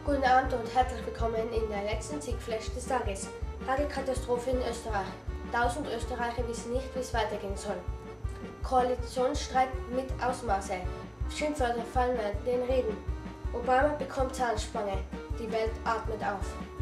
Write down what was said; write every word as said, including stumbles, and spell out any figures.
Guten Abend und herzlich willkommen in der letzten Siegflash des Tages. Hagelkatastrophe in Österreich. Tausend Österreicher wissen nicht, wie es weitergehen soll. Koalitionsstreit mit Ausmaße. Schimpfwörter fallen während den Reden. Obama bekommt Zahnspange. Die Welt atmet auf.